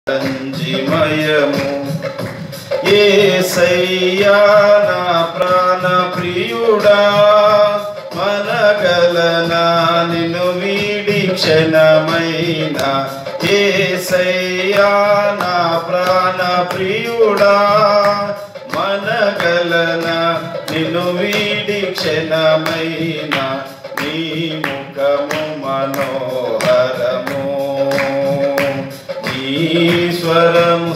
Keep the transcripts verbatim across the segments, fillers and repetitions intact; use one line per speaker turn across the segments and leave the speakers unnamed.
రంజిమయము యేసయ్యా నా ప్రాణ ప్రియుడా మనగలనా నిన్ను వీడి క్షణమైన యేసయ్యా నా ప్రాణ ప్రియుడా మనగలనా నిన్ను వీడి క్షణమైన నీ ముఖము మనోహరము ఈశ్వరము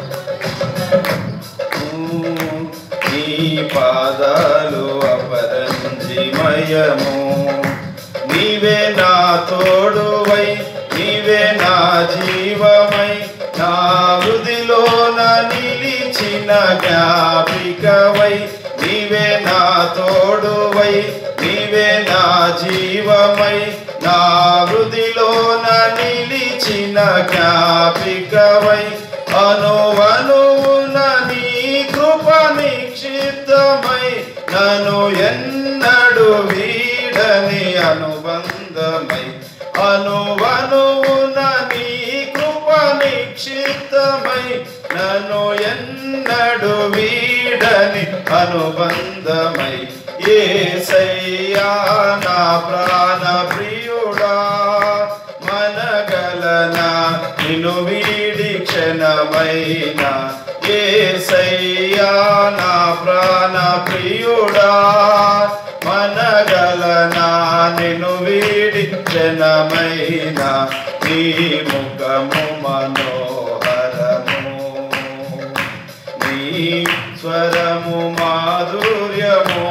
నీ పాదాలు అపరంజిమయము నీవే నా తోడువై నీవే నా జీవమై నా హృదిలోన నిలిచిన జ్ఞాపికవై నీవే నా తోడువై నీవే నా జీవమై నా హృదిలోన నిలిచిన జ్ఞాపికవై అనువనువున నీ కృప నిక్షిప్తమై నన్ను ఎన్నడు వీడని అనుబంధమై అనువనువున నీ కృప నిక్షిప్తమై నన్ను ఎన్నడు వీడని అనుబంధమై యేసయ్యా నా ప్రాణ ప్రియుడా మనగలనా నిన్ను వీడి క్షణమైన యేసయ్యా నా ప్రాణ ప్రియుడా మనగలనా నిన్ను వీడి క్షణమైన నీ ముఖము మనోహరము నీ స్వరము మాధుర్యము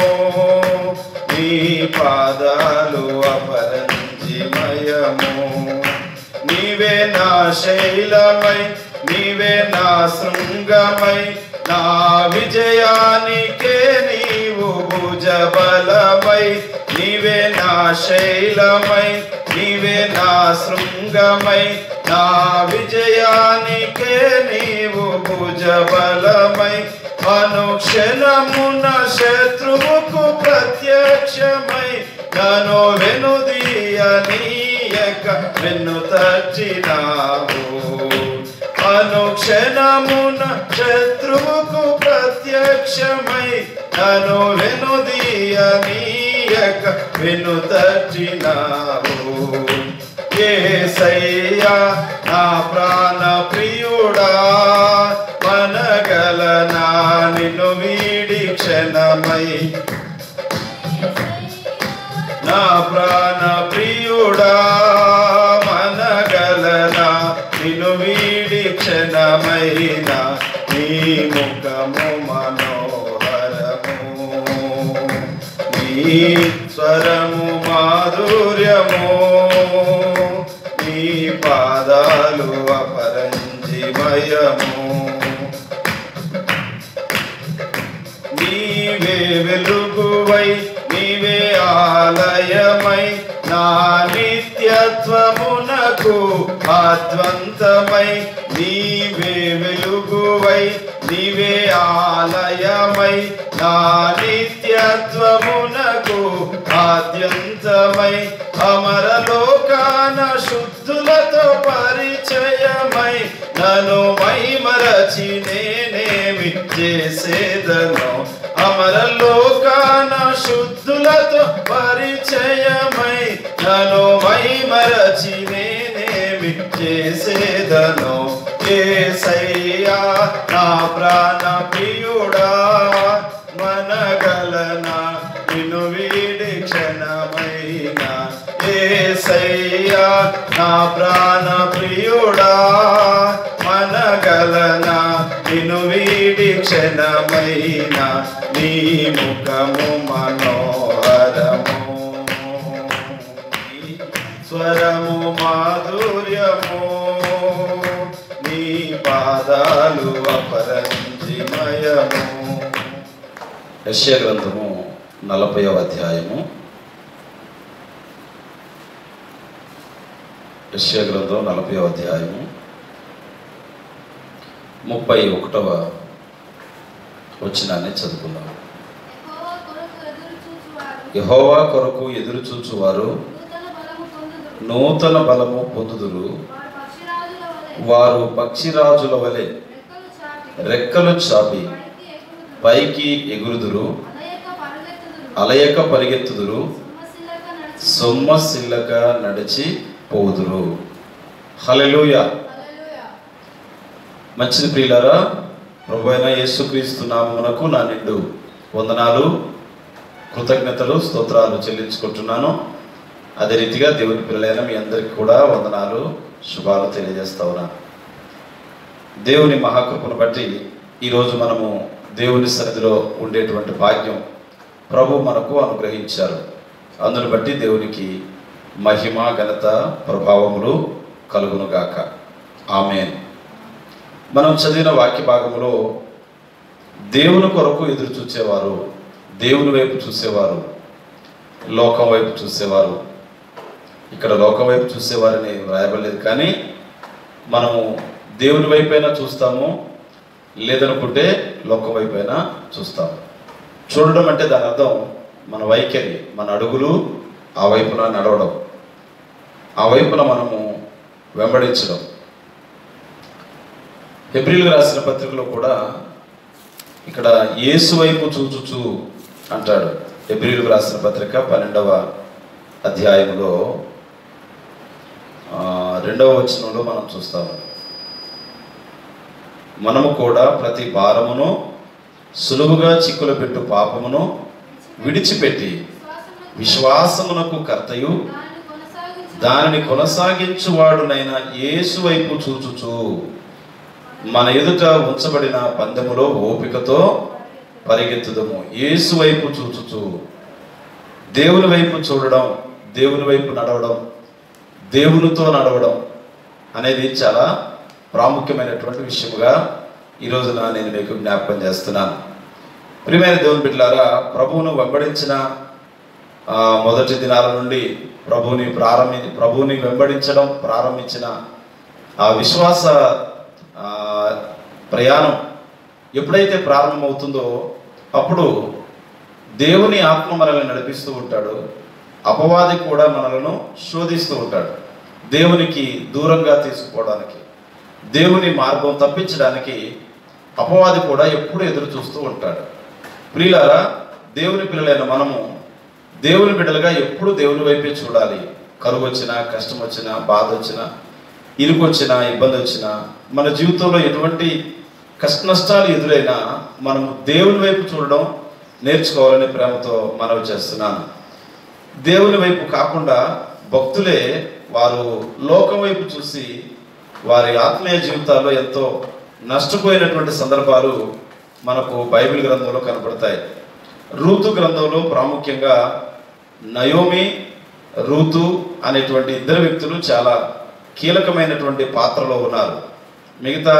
నీ పాదాలు అపరంజిమయము నీవే నా శైలమై నీవే నా శృంగమై నా విజయానికే నీవు భుజబలమై నీవే నా శైలమై నీవే నా శృంగమై నా విజయానికే నీవు భుజబలమై అనుక్షణమున శత్రువుకు ప్రత్యక్షమై నన్ను వెనుదీయనీయక వెన్ను తట్టినావు అనుక్షణమున శత్రువుకు ప్రత్యక్షమై నన్ను వెనుదీయనీయక వెన్ను తట్టినావు యేసయ్యా నా ప్రాణ ప్రియుడా మనగలనా నిన్ను వీడి క్షణమై నా ప్రాణ ప్రియుడా మనగలనా నిన్ను వీడి క్షణమైన నీ ముఖము మనోహరము నీ స్వరము మాధుర్యము నీ పాదాలు అపరంజిమయము నీవే వెలుగువై నీవే ఆలయమై నా నిత్యత్వమునకు ఆద్వంతమై నీవే వెలుగువై నీవే ఆలయమై నా నిత్యత్వమునకు ఆద్యంతమై అమరలోకాన శుద్ధులతో పరిచయమై నన్ను మైమరచి నేనేమి చేసేదను అమరలోకాన శుద్ధులతో పరిచయమై నన్ను మైమరచి నేనేమి చేసేదను యేసయ్యా నా ప్రాణ ప్రియుడా మనగలనా నిన్ను వీడి క్షణమైన యేసయ్యా నా ప్రాణ ప్రియుడా మనగలనా నిన్ను వీడి క్షణమైన నీ ముఖము మనోహరము స్వరము మాధుర్యము నీ పాదాలు అపరంజిమయము. యెషయా గ్రంథము నలభైవ అధ్యాయము యెషయా గ్రంథం నలభైవ అధ్యాయము ముప్పై ఒకటవ వచనాన్ని చదువుకుందాం. యెహోవా కొరకు ఎదురు చూచువారు నూతన బలము పొందుదురు, వారు పక్షిరాజుల వలె రెక్కలు చాపి పైకి ఎగురుదురు, అలయక పరిగెత్తుదురు, సొమ్మసిల్లక నడిచి పోదురు. హల్లెలూయా. మంచిది ప్రియులారా, ప్రభువైన యేసుక్రీస్తు నామమునకు నా నిండు వందనాలు, కృతజ్ఞతలు, స్తోత్రాలు చెల్లించుకుంటున్నాను. అదే రీతిగా దేవుని పిల్లలైన మీ అందరికీ కూడా వందనాలు, శుభాలు తెలియజేస్తా ఉన్నాను. దేవుని మహాకృపను బట్టి ఈరోజు మనము దేవుని సన్నిధిలో ఉండేటువంటి భాగ్యం ప్రభు మనకు అనుగ్రహించారు. అందును బట్టి దేవునికి మహిమ, ఘనత, ప్రభావములు కలుగునుగాక. ఆమేన్. మనం చదివిన వాక్య భాగంలో దేవుని కొరకు ఎదురు చూసేవారు, దేవుని వైపు చూసేవారు, లోకం వైపు చూసేవారు. ఇక్కడ లోకం వైపు చూసేవారని వ్రాయబడలేదు, కానీ మనము దేవుని వైపైనా చూస్తాము, లేదనుకుంటే లోకం వైపైనా చూస్తాము. చూడడం అంటే దాని అర్థం మన వైఖరి, మన అడుగులు ఆ వైపున నడవడం, ఆ వైపున మనము వెంబడించడం. హెబ్రీయులకు రాసిన పత్రికలో కూడా ఇక్కడ యేసు వైపు చూచుచు అంటాడు. హెబ్రీయులకు రాసిన పత్రిక పన్నెండవ అధ్యాయంలో రెండవ వచనంలో మనం చూస్తాము, మనము కూడా ప్రతి భారమును సులువుగా చిక్కులు పెట్టు పాపమును విడిచిపెట్టి విశ్వాసమునకు కర్తయు దానిని కొనసాగించువాడునైన యేసు వైపు చూచుచు మన ఎదుట ఉంచబడిన పందెములో ఓపికతో పరిగెత్తుదము. యేసు వైపు చూచుచు, దేవుని వైపు చూడడం, దేవుని వైపు నడవడం, దేవునితో నడవడం అనేది చాలా ప్రాముఖ్యమైనటువంటి విషయముగా ఈరోజున నేను మీకు జ్ఞాపకం చేస్తున్నాను. ప్రియమైన దేవుని బిడ్డలారా, ప్రభువును వెంబడించిన మొదటి దినాల నుండి ప్రభువుని ప్రారంభి ప్రభువుని వెంబడించడం ప్రారంభించిన ఆ విశ్వాస ప్రయాణం ఎప్పుడైతే ప్రారంభమవుతుందో అప్పుడు దేవుని ఆత్మ మనల్ని నడిపిస్తూ ఉంటాడు, అపవాది కూడా మనలను శోధిస్తూ ఉంటాడు. దేవునికి దూరంగా తీసుకుపోవడానికి, దేవుని మార్గం తప్పించడానికి అపవాది కూడా ఎప్పుడు ఎదురు చూస్తూ ఉంటాడు. ప్రియులారా, దేవుని పిల్లలైన మనము దేవుని బిడ్డలుగా ఎప్పుడు దేవుని వైపే చూడాలి. కరువు వచ్చినా, కష్టం వచ్చినా, బాధ వచ్చినా, ఇరుకు వచ్చినా, ఇబ్బంది వచ్చినా, మన జీవితంలో ఎటువంటి కష్ట నష్టాలు ఎదురైనా మనము దేవుని వైపు చూడడం నేర్చుకోవాలని ప్రేమతో మనవి చేస్తున్నాను. దేవుని వైపు కాకుండా భక్తులే వారు లోకం వైపు చూసి వారి ఆత్మీయ జీవితాల్లో ఎంతో నష్టపోయినటువంటి సందర్భాలు మనకు బైబిల్ గ్రంథంలో కనపడతాయి. రూతు గ్రంథంలో ప్రాముఖ్యంగా నయోమి, రూతు అనేటువంటి ఇద్దరు వ్యక్తులు చాలా కీలకమైనటువంటి పాత్రలో ఉన్నారు. మిగతా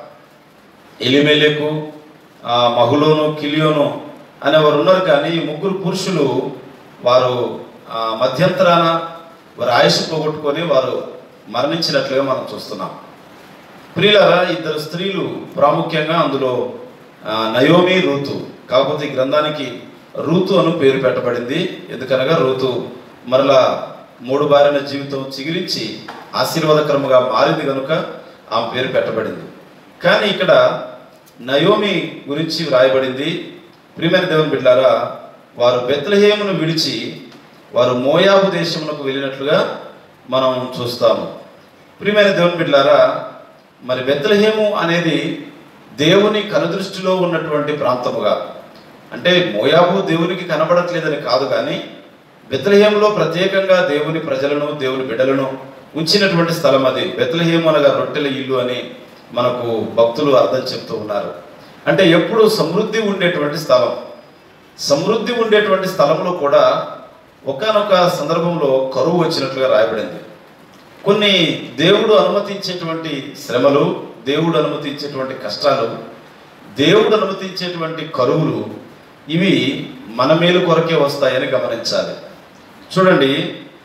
ఎలిమెలెకు, మహులోను, కిలియోను అనేవారు ఉన్నారు, కానీ ఈ ముగ్గురు పురుషులు వారు మధ్యంతరాన వారి ఆయుష్ పోగొట్టుకొని వారు మరణించినట్లుగా మనం చూస్తున్నాం. ప్రియులారా, ఇద్దరు స్త్రీలు ప్రాముఖ్యంగా అందులో నయోమి, రూతు. కాకపోతే ఈ గ్రంథానికి రూతు అను పేరు పెట్టబడింది. ఎందుకనగా రూతు మరలా మూడు బారిన జీవితం చిగిరించి ఆశీర్వాదకరముగా మారింది కనుక ఆమె పేరు పెట్టబడింది. కానీ ఇక్కడ నయోమి గురించి వ్రాయబడింది. ప్రియమైన దేవుని బిడ్డలారా, వారు బెత్లెహేమును విడిచి వారు మోయాబు దేశమునకు వెళ్ళినట్లుగా మనం చూస్తాము. ప్రియమైన దేవుని బిడ్డలారా, మరి బెత్లెహేము అనేది దేవుని కనుదృష్టిలో ఉన్నటువంటి ప్రాంతముగా, అంటే మోయాబు దేవునికి కనబడట్లేదని కాదు, కానీ బెత్లెహేములో ప్రత్యేకంగా దేవుని ప్రజలను, దేవుని బిడ్డలను ఉంచినటువంటి స్థలం అది. బెత్లెహేము అనగా రొట్టెల ఇల్లు అని మనకు భక్తులు అర్థం చెప్తూ ఉన్నారు. అంటే ఎప్పుడు సమృద్ధి ఉండేటువంటి స్థలం. సమృద్ధి ఉండేటువంటి స్థలంలో కూడా ఒకానొక సందర్భంలో కరువు వచ్చినట్లుగా రాయబడింది. కొన్ని దేవుడు అనుమతించేటువంటి శ్రమలు, దేవుడు అనుమతించేటువంటి కష్టాలు, దేవుడు అనుమతించేటువంటి కరువులు, ఇవి మన మేలు కొరకే వస్తాయని గమనించాలి. చూడండి,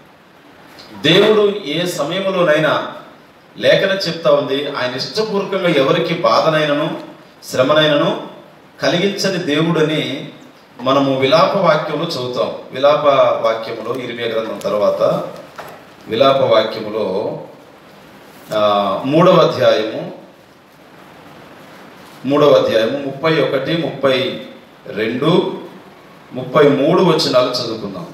దేవుడు ఏ సమయంలోనైనా లేఖనం చెప్తా ఉంది, ఆయన ఇష్టపూర్వకంగా ఎవరికి బాధనైనను శ్రమనైనను కలిగించని దేవుడని మనము విలాప వాక్యంలో చదువుతాం. విలాప వాక్యములో ఇరిమియా గ్రంథం తర్వాత విలాప వాక్యములో మూడవ అధ్యాయము మూడవ అధ్యాయము ముప్పై ఒకటి ముప్పై రెండు ముప్పై మూడు వచనాలు చదువుకుందాం.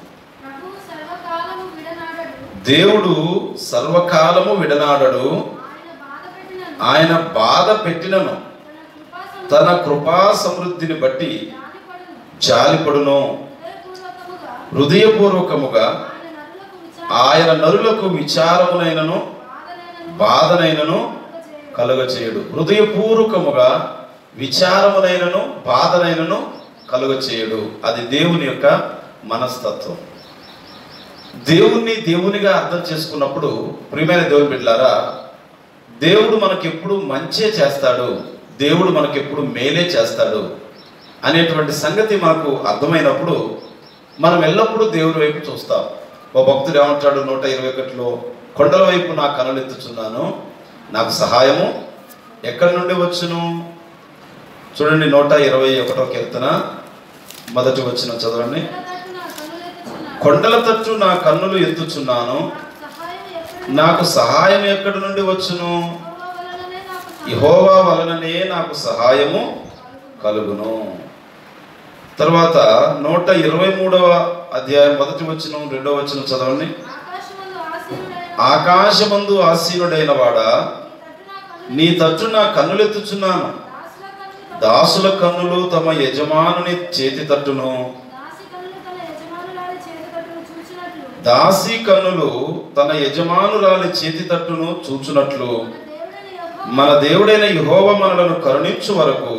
దేవుడు సర్వకాలము విడనాడడు, ఆయన బాధ పెట్టినను తన కృపా సమృద్ధిని బట్టి జాలిపడును. హృదయపూర్వకముగా ఆయన నరులకు విచారమునైనను బాధనైనను కలుగచేయుడు. హృదయపూర్వకముగా విచారమునైనను బాధనైనను కలుగచేయుడు. అది దేవుని యొక్క మనస్తత్వం. దేవుణ్ణి దేవునిగా అర్థం చేసుకున్నప్పుడు ప్రియమైన దేవుని బిడ్డలారా, దేవుడు మనకెప్పుడు మంచే చేస్తాడు, దేవుడు మనకెప్పుడు మేలే చేస్తాడు అనేటువంటి సంగతి మనకు అర్థమైనప్పుడు మనం ఎల్లప్పుడూ దేవుని వైపు చూస్తాం. ఓ భక్తుడు ఏమంటాడు నూట ఇరవై ఒకటిలో, కొండల వైపు నా కనులెత్తుచున్నాను, నాకు సహాయము ఎక్కడి నుండి వచ్చును? చూడండి, నూట ఇరవై ఒకటో కీర్తన మొదటి వచనం చదవండి. కొండల తట్టు నా కన్నులు ఎత్తుచున్నాను, నాకు సహాయం ఎక్కడి నుండి వచ్చును? యెహోవా వలననే నాకు సహాయము కలుగును. తర్వాత నూట ఇరవై మూడవ అధ్యాయం మొదటి వచనం రెండవ వచనం చదవండి. ఆకాశమందు ఆసీనుడైన వాడా, నీ తట్టు నా కన్నులెత్తుచున్నాను, దాసుల కన్నులు తమ యజమానుని చేతి తట్టును, దాసి కన్నులు తన యజమానురాలి చేతి తట్టును చూచునట్లు మన దేవుడైన యెహోవా మనలను కరుణించు వరకు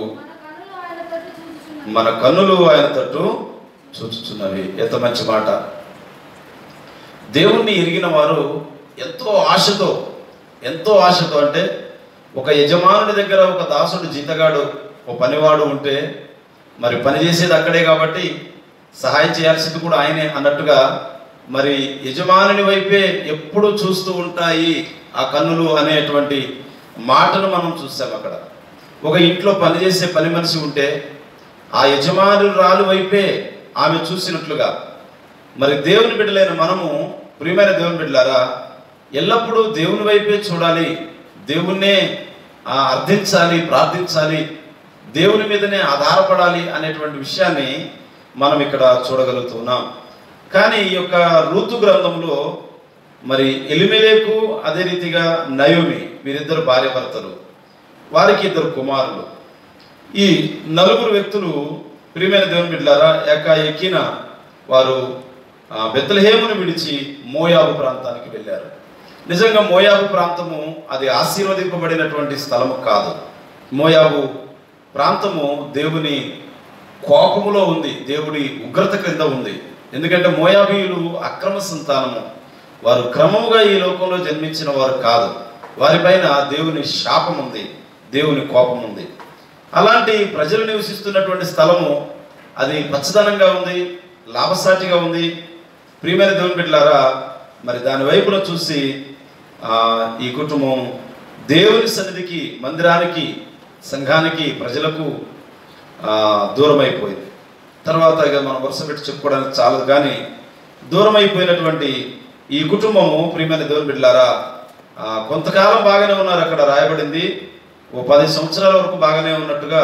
మన కన్నులు ఆయన తట్టు చూచుచున్నవి. ఎంత మంచి మాట! దేవుణ్ణి ఎరిగిన వారు ఎంతో ఆశతో ఎంతో ఆశతో అంటే ఒక యజమానుడి దగ్గర ఒక దాసుడు జీతగాడు ఒక పనివాడు ఉంటే మరి పని చేసేది అక్కడే కాబట్టి సహాయం చేయాల్సింది కూడా ఆయనే అన్నట్టుగా మరి యజమానుని వైపే ఎప్పుడు చూస్తూ ఉంటాయి ఆ కన్నులు అనేటువంటి మాటను మనం చూస్తాం. అక్కడ ఒక ఇంట్లో పనిచేసే పని మనిషి ఉంటే ఆ యజమానురాలు వైపే ఆమె చూసినట్లుగా మరి దేవుని బిడ్డలైన మనము ప్రియమైన దేవుని బిడ్డలారా ఎల్లప్పుడూ దేవుని వైపే చూడాలి, దేవుణ్ణే అర్థించాలి, ప్రార్థించాలి, దేవుని మీదనే ఆధారపడాలి అనేటువంటి విషయాన్ని మనం ఇక్కడ చూడగలుగుతున్నాం. కానీ ఈ యొక్క రూతు గ్రంథంలో మరి ఎలిమెలెకు అదే రీతిగా నయోమి వీరిద్దరు భార్య భర్తలు, వారికి ఇద్దరు కుమారులు. ఈ నలుగురు వ్యక్తులు ప్రియమైన దేవుని బిడ్డలారా ఏకాఏకిన వారు బెత్లెహేమును విడిచి మోయాబు ప్రాంతానికి వెళ్ళారు. నిజంగా మోయాబు ప్రాంతము అది ఆశీర్వదింపబడినటువంటి స్థలము కాదు. మోయాబు ప్రాంతము దేవుని కోపములో ఉంది, దేవుడి ఉగ్రత క్రింద ఉంది. ఎందుకంటే మోయాబీయులు అక్రమ సంతానము, వారు క్రమముగా ఈ లోకంలో జన్మించిన వారు కాదు. వారిపైన దేవుని శాపం ఉంది, దేవుని కోపం ఉంది. అలాంటి ప్రజలు నివసిస్తున్నటువంటి స్థలము అది పచ్చదనంగా ఉంది, లాభసాటిగా ఉంది. ప్రియమైన దేవుని బిడ్డలారా మరి దాని వైపున చూసి ఈ కుటుంబం దేవుని సన్నిధికి, మందిరానికి, సంఘానికి, ప్రజలకు దూరం అయిపోయింది. తర్వాత ఇక మనం వరుస పెట్టి చెప్పుకోవడానికి చాలదు, కానీ దూరం అయిపోయినటువంటి ఈ కుటుంబము ప్రియమైన దేవుని బిడ్డలారా కొంతకాలం బాగానే ఉన్నారు. అక్కడ రాయబడింది ఓ పది సంవత్సరాల వరకు బాగానే ఉన్నట్టుగా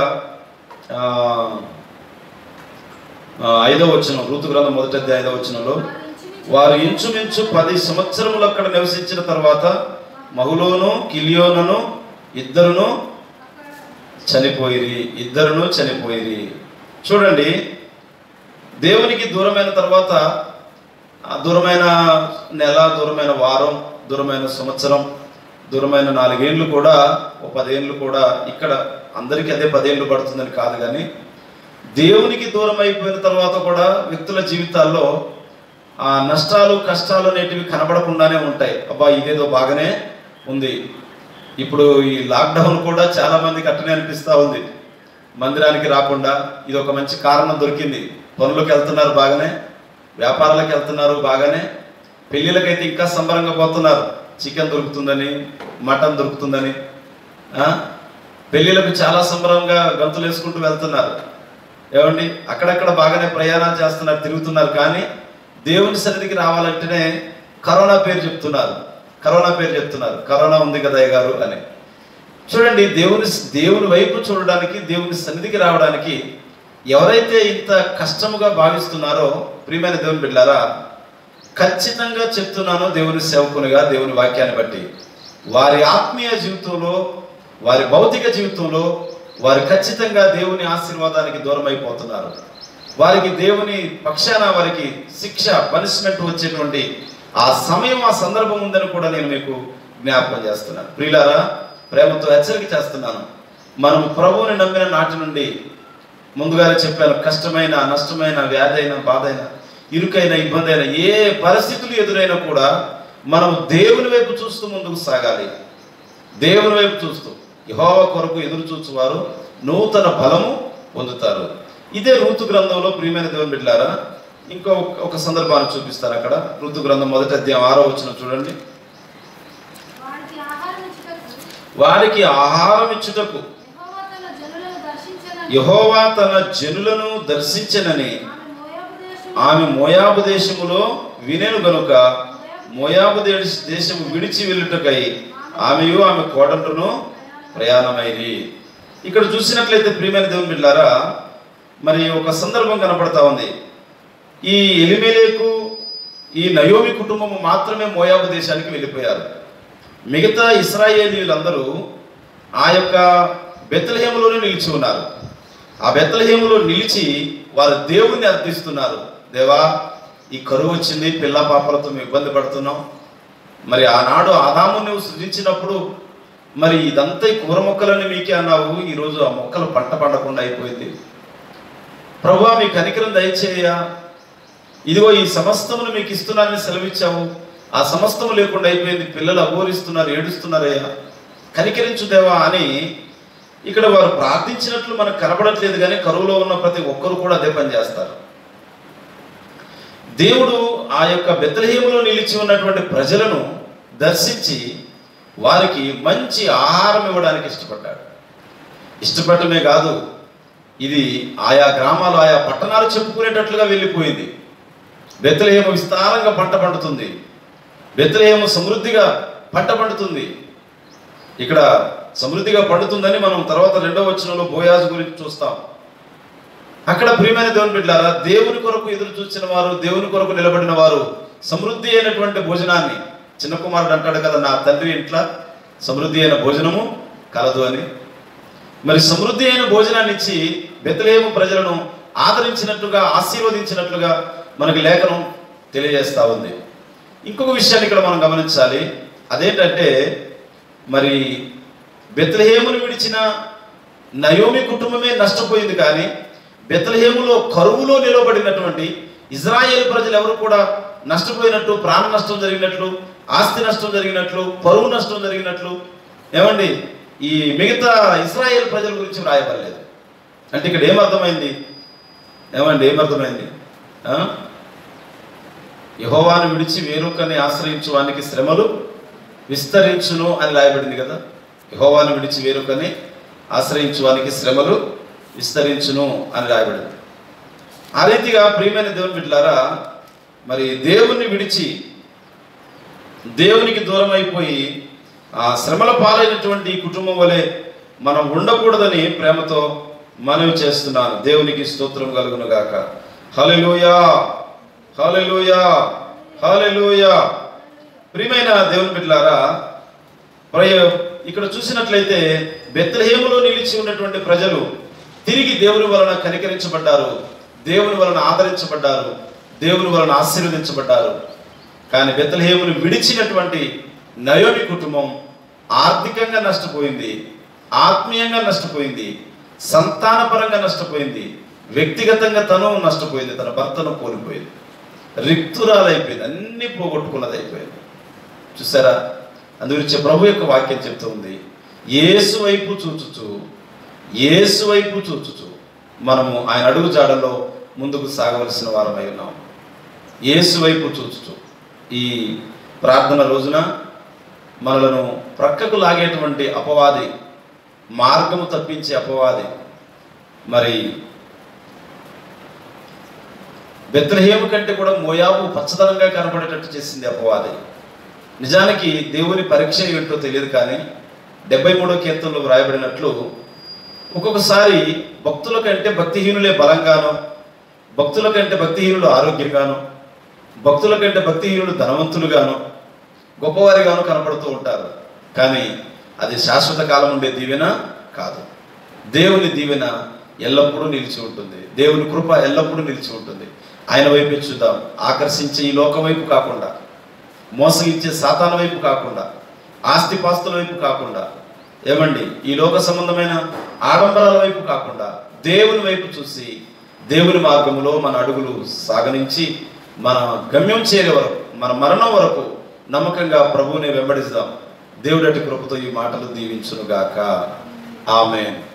ఐదో వచనం, రూతు గ్రంథం మొదటి అధ్యాయం ఐదో వచనంలో, వారు ఇంచుమించు పది సంవత్సరములు అక్కడ నివసించిన తర్వాత మహులోను కిలియోనను ఇద్దరును చనిపోయిరి ఇద్దరును చనిపోయిరి చూడండి, దేవునికి దూరమైన తర్వాత దూరమైన నెల, దూరమైన వారం, దూరమైన సంవత్సరం, దూరమైన నాలుగేళ్ళు కూడా ఓ పదేళ్ళు కూడా, ఇక్కడ అందరికీ అదే పదేళ్ళు పడుతుందని కాదు, కానీ దేవునికి దూరం అయిపోయిన తర్వాత కూడా వ్యక్తుల జీవితాల్లో ఆ నష్టాలు కష్టాలు అనేటివి కనబడకుండానే ఉంటాయి. అబ్బా ఇదేదో బాగానే ఉంది. ఇప్పుడు ఈ లాక్డౌన్ కూడా చాలా మందికి అట్టనే అనిపిస్తూ ఉంది. మందిరానికి రాకుండా ఇది ఒక మంచి కారణం దొరికింది. పనులకు వెళ్తున్నారు బాగానే, వ్యాపారాలకు వెళ్తున్నారు బాగానే, పెళ్ళిళ్ళకైతే ఇంకా సంబరంగా పోతున్నారు. చికెన్ దొరుకుతుందని, మటన్ దొరుకుతుందని, పెళ్ళిళ్ళకు చాలా సంబరంగా గంతులు వేసుకుంటూ వెళ్తున్నారు. ఏమండి, అక్కడక్కడ బాగానే ప్రయాణాలు చేస్తున్నారు, తిరుగుతున్నారు. కానీ దేవుని సన్నిధికి రావాలంటేనే కరోనా పేరు చెప్తున్నారు. కరోనా పేరు చెప్తున్నారు, కరోనా ఉంది కదా అయ్య గారు అని. చూడండి, దేవుని దేవుని వైపు చూడడానికి, దేవుని సన్నిధికి రావడానికి ఎవరైతే ఇంత కష్టముగా భావిస్తున్నారో ప్రియమైన దేవుని బిడ్డలారా, ఖచ్చితంగా చెప్తున్నాను దేవుని సేవకునిగా, దేవుని వాక్యాన్ని బట్టి వారి ఆత్మీయ జీవితంలో, వారి భౌతిక జీవితంలో వారు ఖచ్చితంగా దేవుని ఆశీర్వాదానికి దూరం అయిపోతున్నారు. వారికి దేవుని పక్షాన వారికి శిక్ష, పనిష్మెంట్ వచ్చేటువంటి ఆ సమయం, ఆ సందర్భం ఉందని కూడా నేను మీకు జ్ఞాపకం చేస్తున్నాను. ప్రియులారా, ప్రేమతో హెచ్చరిక చేస్తున్నాను. మనం ప్రభువుని నమ్మిన నాటి నుండి ముందుగానే చెప్పాను, కష్టమైన, నష్టమైన, వ్యాధి అయిన, బాధ అయిన, ఇరుకైన, ఇబ్బంది అయిన, ఏ పరిస్థితులు ఎదురైనా కూడా మనం దేవుని వైపు చూస్తూ ముందుకు సాగాలి. దేవుని వైపు చూస్తూ యెహోవా కొరకు ఎదురు చూచువారు నూతన బలము పొందుతారు. ఇదే రూతు గ్రంథంలో ప్రియమైన దేవుని బిడ్డలారా ఇంకో ఒక సందర్భాన్ని చూపిస్తారు. అక్కడ రూతు గ్రంథం మొదటి అధ్యాయం ఆరో వచనం చూడండి. వారికి ఆహారం ఇచ్చుటకు యెహోవా తన జనులను దర్శించెనని ఆమె మోయాబు దేశములో వినెను గనుక మోయాబు దేశము విడిచి వెళ్ళుటకై ఆమెయు ఆమె కోడళ్లను ప్రయాణమైరి. ఇక్కడ చూసినట్లయితే ప్రియమైన దేవుని బిడ్డలారా, మరి ఒక సందర్భం కనపడతా ఉంది. ఈ ఎలిమెలెకు, ఈ నయోమి కుటుంబము మాత్రమే మోయాబు దేశానికి వెళ్ళిపోయారు. మిగతా ఇశ్రాయేలీయులందరూ ఆ యొక్క బెత్లెహేములోనే నిలిచి ఉన్నారు. ఆ బెత్లెహేములో నిలిచి వారు దేవుణ్ణి అర్థిస్తున్నారు. దేవా, ఈ కరువు వచ్చింది, పిల్ల పాపలతో మేము ఇబ్బంది పడుతున్నాం. మరి ఆనాడు ఆదాము నువ్వు సృజించినప్పుడు మరి ఇదంతా ఈ కూర మొక్కలని మీకే అన్నావు, ఈరోజు ఆ మొక్కలు పంట పండకుండా అయిపోయింది. ప్రభువా, మీ కనికరం దయచేయ, ఇదిగో ఈ సమస్తమును మీకు ఇస్తున్నానని సెలవిచ్చావు, ఆ సమస్తము లేకుండా అయిపోయింది, పిల్లలు అఘోరిస్తున్నారు, ఏడుస్తున్నారయ్యా, కనికరించు దేవా అని ఇక్కడ వారు ప్రార్థించినట్లు మనకు కనపడట్లేదు. కానీ కరువులో ఉన్న ప్రతి ఒక్కరు కూడా అదే పని చేస్తారు. దేవుడు ఆ యొక్క బెత్లెహేములో నిలిచి ఉన్నటువంటి ప్రజలను దర్శించి వారికి మంచి ఆహారం ఇవ్వడానికి ఇష్టపడ్డాడు. ఇష్టపడమే కాదు, ఇది ఆయా గ్రామాలు, ఆయా పట్టణాలు చెప్పుకునేటట్లుగా వెళ్ళిపోయింది. బెత్లెహేము విస్తారంగా పంట పండుతుంది, బెత్లెహేము సమృద్ధిగా పంట పండుతుంది. ఇక్కడ సమృద్ధిగా పండుతుందని మనం తర్వాత రెండవ వచనంలో బోయాజు గురించి చూస్తాం. అక్కడ ప్రియమైన దేవుని బిడ్డలారా, దేవుని కొరకు ఎదురు చూసిన వారు, దేవుని కొరకు నిలబడిన వారు సమృద్ధి అయినటువంటి భోజనాన్ని, చిన్న కుమారుడు అంటాడు కదా, నా తండ్రి ఇంట్లో సమృద్ధి అయిన భోజనము కలదు అని. మరి సమృద్ధి అయిన భోజనాన్ని ఇచ్చి బెత్లెహేము ప్రజలను ఆదరించినట్లుగా, ఆశీర్వదించినట్లుగా మనకి లేఖనం తెలియజేస్తూ ఉంది. ఇంకొక విషయాన్ని ఇక్కడ మనం గమనించాలి. అదేంటంటే, మరి బెత్లెహేమును విడిచిన నయోమి కుటుంబమే నష్టపోయింది. కానీ బెత్లెహేములో కరువులో నిలబడినటువంటి ఇజ్రాయేల్ ప్రజలు ఎవరు కూడా నష్టపోయినట్టు, ప్రాణ నష్టం జరిగినట్లు, ఆస్తి నష్టం జరిగినట్లు, పరువు నష్టం జరిగినట్లు ఏమండి ఈ మిగతా ఇజ్రాయేల్ ప్రజల గురించి వ్రాయబడలేదు. అంటే ఇక్కడ ఏమర్థమైంది ఏమండి ఏమర్థమైంది యెహోవాను విడిచి వేరొకరిని ఆశ్రయించు వానికి శ్రమలు విస్తరించును అని రాయబడింది కదా. యెహోవాను విడిచి వేరొకరిని ఆశ్రయించు వానికి శ్రమలు విస్తరించును అని రాయబడింది. ఆ రీతిగా ప్రియమైన దేవుని బిడ్డలారా, మరి దేవుణ్ణి విడిచి దేవునికి దూరం అయిపోయి ఆ శ్రమల పాలైనటువంటి కుటుంబం వలె మనం ఉండకూడదని ప్రేమతో మనవి చేస్తున్నాను. దేవునికి స్తోత్రం కలుగును గాక. హల్లెలూయా, హల్లెలూయా, హల్లెలూయా. ప్రియమైన దేవుని బిడ్డలారా, ప్రయ ఇక్కడ చూసినట్లయితే బెత్లెహేములో నిలిచి ఉన్నటువంటి ప్రజలు తిరిగి దేవుని వలన కనికరించబడ్డారు, దేవుని వలన ఆదరించబడ్డారు, దేవుని వలన ఆశీర్వదించబడ్డారు. కానీ బెత్లెహేమును విడిచినటువంటి నయోమి కుటుంబం ఆర్థికంగా నష్టపోయింది, ఆత్మీయంగా నష్టపోయింది, సంతానపరంగా నష్టపోయింది, వ్యక్తిగతంగా తను నష్టపోయింది, తన భర్తను కోల్పోయింది, రిక్తురాలైపోయింది, అన్నీ పోగొట్టుకున్నది అయిపోయింది. చూసారా? అందుగురించి ప్రభు యొక్క వాక్యం చెప్తూ ఉంది, యేసు వైపు చూచుచు యేసు వైపు చూచుచు మనము ఆయన అడుగు జాడలో ముందుకు సాగవలసిన వారమై ఉన్నాం. యేసు వైపు చూచుచు ఈ ప్రార్థన రోజున మనలను ప్రక్కకు లాగేటువంటి అపవాది, మార్గము తప్పించే అపవాది, మరి బెత్లెహేము కంటే కూడా మోయాబు పచ్చదనంగా కనబడేటట్టు చేసింది అపవాది. నిజానికి దేవుని పరీక్ష ఏంటో తెలియదు, కానీ డెబ్బై మూడో కీర్తనలో వ్రాయబడినట్లు ఒక్కొక్కసారి భక్తుల కంటే భక్తిహీనులే బలంగాను, భక్తుల కంటే భక్తిహీనులు ఆరోగ్యంగాను, భక్తుల కంటే భక్తిహీనులు ధనవంతులుగాను, గొప్పవారిగాను కనపడుతూ ఉంటారు. కానీ అది శాశ్వత కాలం ఉండే దీవెన కాదు. దేవుని దీవెన ఎల్లప్పుడూ నిలిచి ఉంటుంది. దేవుని కృప ఎల్లప్పుడూ నిలిచి ఉంటుంది. ఆయన వైపు చూద్దాం. ఆకర్షించే ఈ లోకం వైపు కాకుండా, మోసగించే సాతాను వైపు కాకుండా, ఆస్తిపాస్తుల వైపు కాకుండా, ఏమండి ఈ లోక సంబంధమైన ఆడంబరాల వైపు కాకుండా దేవుని వైపు చూసి దేవుని మార్గంలో మన అడుగులు సాగనించి మన గమ్యం చేరే వరకు, మన మరణం వరకు నమ్మకంగా ప్రభువుని వెంబడిస్తాం. దేవుడటి కృపతో ఈ మాటలు దీవించునుగాక. ఆమేన్.